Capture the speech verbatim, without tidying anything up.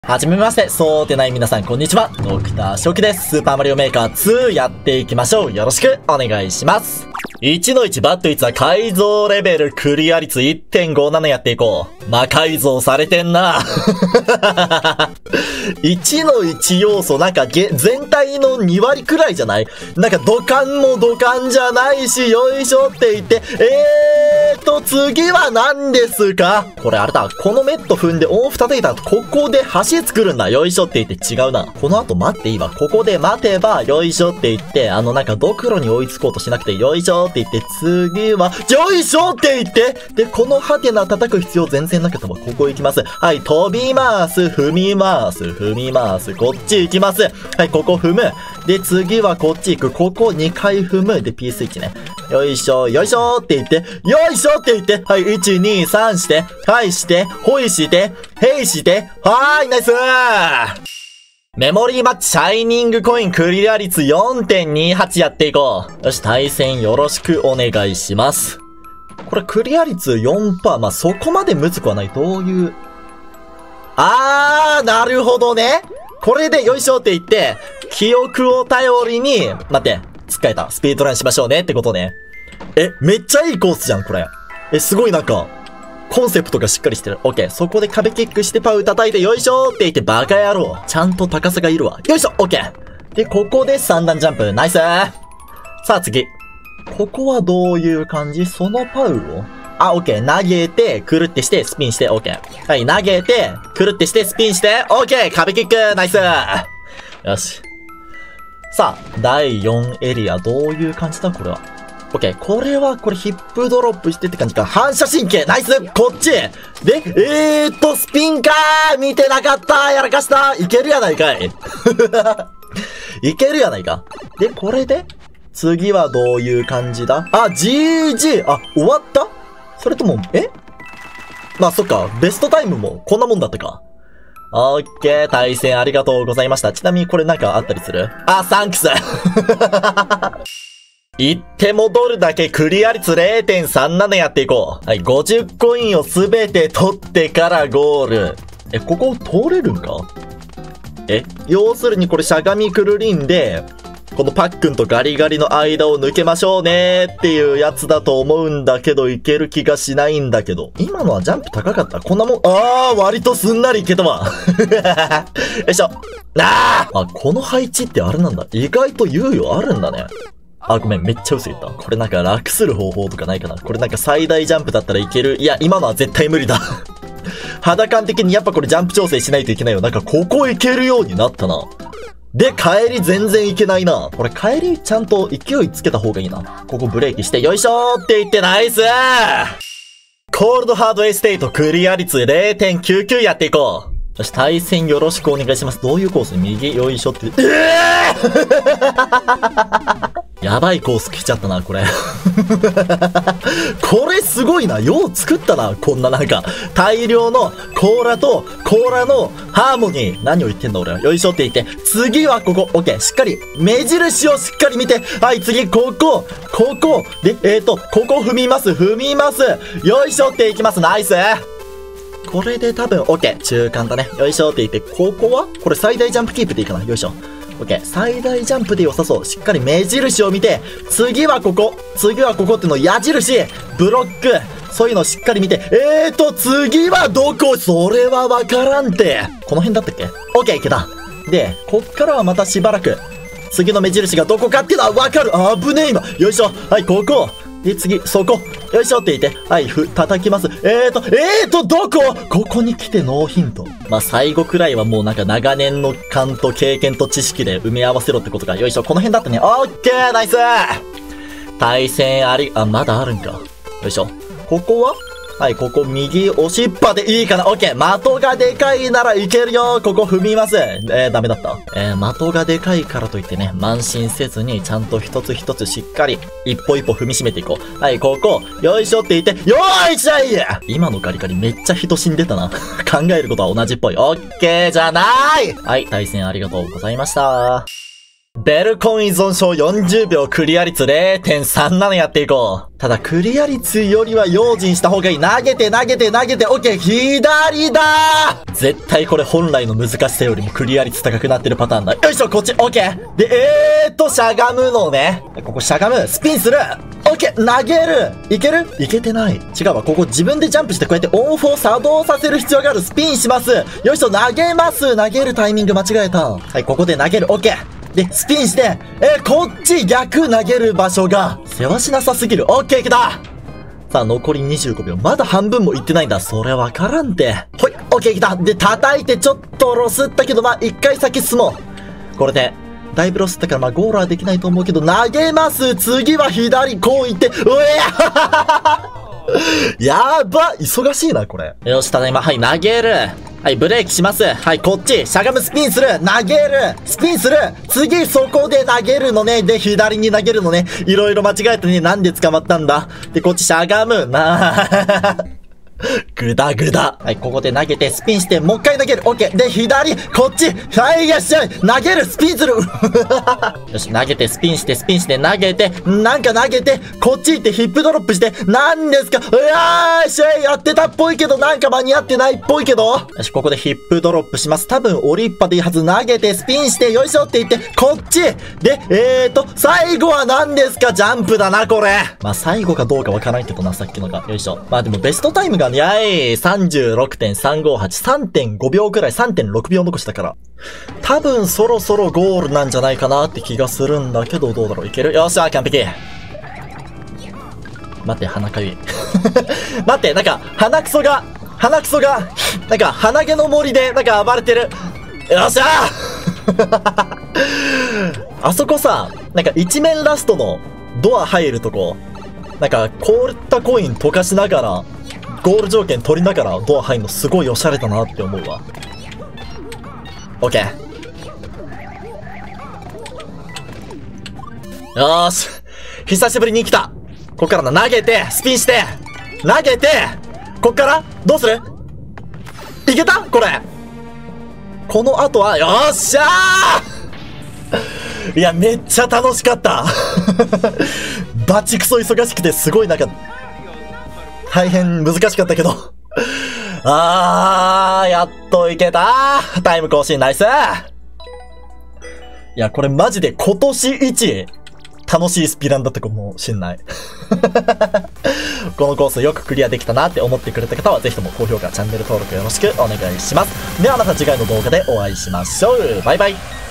はじめまして、そうでない皆さん、こんにちは。ドクターショキです。スーパーマリオメーカーツーやっていきましょう。よろしくお願いします。いちのいちバットいちは改造レベルクリア率 いってんごなな やっていこう。魔改造されてんな。いちのいち要素なんか全体のに割くらいじゃない？なんか土管も土管じゃないし、よいしょって言って、えーと、次は何ですか？これあれだ、このメット踏んで音符叩いた後、ここで橋作るんだ。よいしょって言って違うな。この後待っていいわ。ここで待てば、よいしょって言って、あのなんかドクロに追いつこうとしなくて、よいしょって言って、次は、よいしょって言って、で、このハテナ叩く必要全然なくても、ここ行きます。はい、飛びます。踏みます。踏みます。こっち行きます。はい、ここ踏む。で、次はこっち行く。ここにかい踏む。で、P スイッチね。よいしょ、よいしょって言って、よいしょって言って、はい、いち、に、さんして、はいして、ほいして、へいして、はーい、ナイスーメモリーマッチシャイニングコインクリア率 よんてんにはち やっていこう。よし、対戦よろしくお願いします。これクリア率 よんパーセント、まあ、そこまでむずくはない。どういう。あー、なるほどね。これでよいしょって言って、記憶を頼りに、待って、使えた。スピードランしましょうねってことね。え、めっちゃいいコースじゃん、これ。え、すごいなんか、コンセプトがしっかりしてる。オッケー。そこで壁キックしてパウ叩いて、よいしょって言ってバカ野郎。ちゃんと高さがいるわ。よいしょオッケー。で、ここでさん段ジャンプ。ナイスー。さあ次。ここはどういう感じ？そのパウをあ、オッケー。投げて、くるってして、スピンして、オッケー。はい、投げて、くるってして、スピンして、オッケー。壁キック。ナイスー。よし。さあ、だいよんエリア。どういう感じだこれは。オッケー。これは、これヒップドロップしてって感じか。反射神経ナイスこっちで、えーっと、スピンかー見てなかったやらかしたいけるやないかいいけるやないか。で、これで次はどういう感じだあ、ジージー! あ、終わったそれとも、えまあ、そっか。ベストタイムもこんなもんだったか。オッケー。対戦ありがとうございました。ちなみにこれなんかあったりするあ、サンクス行って戻るだけクリア率 れいてんさんなな やっていこう。はい、ごじゅうコインをすべて取ってからゴール。え、ここ通れるんかえ、要するにこれしゃがみくるりんで、このパックンとガリガリの間を抜けましょうねーっていうやつだと思うんだけど、いける気がしないんだけど。今のはジャンプ高かったこんなもん、あー、割とすんなりいけたわ。よいしょ。あーあ、この配置ってあれなんだ。意外と猶予あるんだね。あ、ごめん、めっちゃ薄いった。これなんか楽する方法とかないかな。これなんか最大ジャンプだったらいける。いや、今のは絶対無理だ。肌感的にやっぱこれジャンプ調整しないといけないよ。なんかここ行けるようになったな。で、帰り全然行けないな。これ帰りちゃんと勢いつけた方がいいな。ここブレーキして、よいしょーって言ってナイスーコールドハードエステートクリア率 れいてんきゅうきゅう やっていこう。よし、対戦よろしくお願いします。どういうコース？右、よいしょって。えーやばいコース来ちゃったな、これ。これすごいな。よう作ったな。こんななんか、大量の甲羅と甲羅のハーモニー。何を言ってんだ俺は。よいしょって言って。次はここ。オッケー。しっかり。目印をしっかり見て。はい、次、ここ。ここ。で、えーと、ここ踏みます。踏みます。よいしょっていきます。ナイス。これで多分、オッケー。中間だね。よいしょって言って。ここはこれ最大ジャンプキープでいいかな。よいしょ。オッケー。最大ジャンプで良さそう。しっかり目印を見て、次はここ。次はここっての矢印。ブロック。そういうのをしっかり見て。えーと、次はどこ？それはわからんて。この辺だったっけ？オッケー、いけた。で、こっからはまたしばらく。次の目印がどこかっていうのはわかる。あぶねえ今。よいしょ。はい、ここ。で、次、そこ。よいしょって言って。はい、ふ、叩きます。えーと、えーと、どこ？ここに来てノーヒント。まあ、最後くらいはもうなんか長年の勘と経験と知識で埋め合わせろってことか。よいしょ、この辺だったね。オッケーナイス対戦あり、あ、まだあるんか。よいしょ。ここははい、ここ右押しっぱでいいかな。オッケー的がでかいならいけるよ。ここ踏みます。えー、ダメだった。えー、的がでかいからといってね、慢心せずにちゃんと一つ一つしっかり一歩一歩踏みしめていこう。はい、ここ、よいしょって言って、よーいしゃい今のガリガリめっちゃ人死んでたな。考えることは同じっぽい。オッケーじゃないはい、対戦ありがとうございました。 ベルコン依存症よんじゅうびょうクリア率 れいてんさんなな やっていこう。ただクリア率よりは用心した方がいい。投げて投げて投げて、オッケー、左だー。絶対これ本来の難しさよりもクリア率高くなってるパターンだ。よいしょ、こっち、オッケー。で、えーっと、しゃがむのね。ここしゃがむ、スピンする。オッケー、投げる。いける？いけてない。違うわ、ここ自分でジャンプしてこうやってオンフを作動させる必要がある。スピンします。よいしょ、投げます。投げるタイミング間違えた。はい、ここで投げる。オッケー。で、スピンして、えー、こっち逆投げる場所が、せわしなさすぎる。オッケー、いけた。さあ、残りにじゅうごびょう。まだ半分もいってないんだ。それわからんて。ほい、オッケー、いけた。で、叩いてちょっとロスったけど、まあ、一回先進もう。これで、だいぶロスったから、まあ、ゴールはできないと思うけど、投げます。次は左、こういって、うえやば、忙しいな、これ。よし、ただいま、はい、投げる。はい、ブレーキします。はい、こっち、しゃがむ、スピンする。投げる。スピンする。次、そこで投げるのね。で、左に投げるのね。いろいろ間違えてね。なんで捕まったんだ。で、こっち、しゃがむ。なあ。ぐだぐだ。はい、ここで投げて、スピンして、もう一回投げる。オッケー。で、左、こっち。はい、よっしゃい。投げる、スピンする。よし、投げて、スピンして、スピンして、投げて、なんか投げて、こっち行って、ヒップドロップして、なんですか。うわーしゃい、やってたっぽいけど、なんか間に合ってないっぽいけど。よし、ここでヒップドロップします。多分、オリッパでいいはず。投げて、スピンして、よいしょって言って、こっち。で、えーと、最後は何ですか。ジャンプだな、これ。まあ、最後かどうかわからんけどな、さっきのが。よいしょ。まあ、でも、ベストタイムがやい さんじゅうろくてんさんごはち、さんてんごびょうくらい、さんてんろくびょう残したから。多分そろそろゴールなんじゃないかなって気がするんだけど、どうだろう。いける？よっしゃ、完璧。待って、鼻かゆい。待って、なんか、鼻くそが、鼻くそが、なんか、鼻毛の森で、なんか暴れてる。よっしゃあそこさ、なんか一面ラストのドア入るとこ、なんか、凍ったコイン溶かしながら、ゴール条件取りながらドア入るのすごいおしゃれだなって思うわ。オッケー。よーし。久しぶりに来た。こっからな、投げて、スピンして、投げて、こっからどうする？いけた？これ。この後は、よっしゃーいや、めっちゃ楽しかった。バチクソ忙しくてすごいなんか、大変難しかったけど。あー、やっといけた。タイム更新ナイス。いや、これマジで今年一楽しいスピランだったかもしんない。このコースよくクリアできたなって思ってくれた方はぜひとも高評価、チャンネル登録よろしくお願いします。ではまた次回の動画でお会いしましょう。バイバイ。